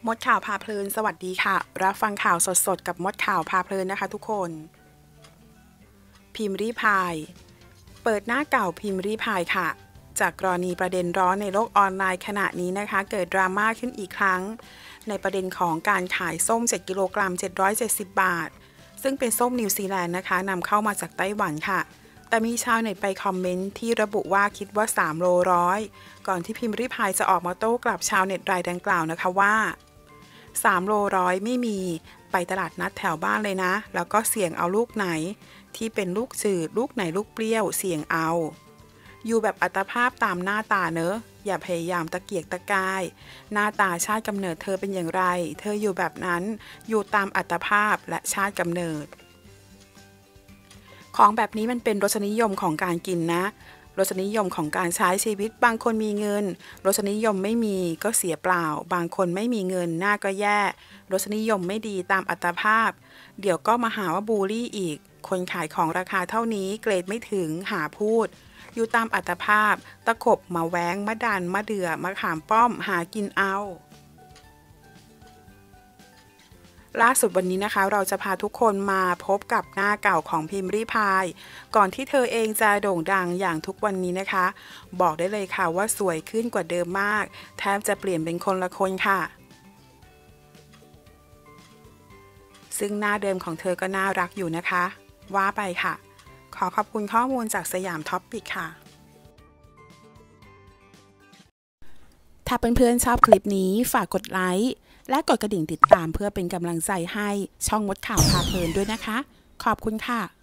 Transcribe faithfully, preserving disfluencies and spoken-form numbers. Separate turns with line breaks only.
มดข่าวพาเพลินสวัสดีค่ะรับฟังข่าวสดๆกับมดข่าวพาเพลินนะคะทุกคนพิมพ์รีพายเปิดหน้าเก่าพิมพ์รีพายค่ะจากกรณีประเด็นร้อนในโลกออนไลน์ขณะนี้นะคะเกิดดราม่าขึ้นอีกครั้งในประเด็นของการขายส้มเจ็ดกิโลกรัมเจ็ดร้อยเจ็ดสิบบาทซึ่งเป็นส้มนิวซีแลนด์นะคะนำเข้ามาจากไต้หวันค่ะแต่มีชาวเน็ตไปคอมเมนต์ที่ระบุว่าคิดว่าสามโลร้อยก่อนที่พิมพ์รีพายจะออกมาโต้กลับชาวเน็ตรายดังกล่าวนะคะว่าสามโลร้อยไม่มีไปตลาดนัดแถวบ้านเลยนะแล้วก็เสี่ยงเอาลูกไหนที่เป็นลูกจืดลูกไหนลูกเปรี้ยวเสี่ยงเอาอยู่แบบอัตภาพตามหน้าตาเนอะอย่าพยายามตะเกียกตะกายหน้าตาชาติกำเนิดเธอเป็นอย่างไรเธออยู่แบบนั้นอยู่ตามอัตภาพและชาติกำเนิดของแบบนี้มันเป็นรสนิยมของการกินนะรสนิยมของการใช้ชีวิตบางคนมีเงินรสนิยมไม่มีก็เสียเปล่าบางคนไม่มีเงินหน้าก็แย่รสนิยมไม่ดีตามอัตภาพเดี๋ยวก็มาหาว่าบูลลี่อีกคนขายของราคาเท่านี้เกรดไม่ถึงหาพูดอยู่ตามอัตภาพตะขบมาแว้งมะดันมะเดื่อมะขามป้อมหากินเอาล่าสุดวันนี้นะคะเราจะพาทุกคนมาพบกับหน้าเก่าของพิมพ์รีพายก่อนที่เธอเองจะโด่งดังอย่างทุกวันนี้นะคะบอกได้เลยค่ะว่าสวยขึ้นกว่าเดิมมากแทบจะเปลี่ยนเป็นคนละคนค่ะซึ่งหน้าเดิมของเธอก็น่ารักอยู่นะคะว่าไปค่ะขอขอบคุณข้อมูลจากสยามท็อปปิกค่ะถ้าเพื่อนๆชอบคลิปนี้ฝากกดไลค์และกดกระดิ่งติดตามเพื่อเป็นกำลังใจให้ช่องมดข่าวพาเพลินด้วยนะคะขอบคุณค่ะ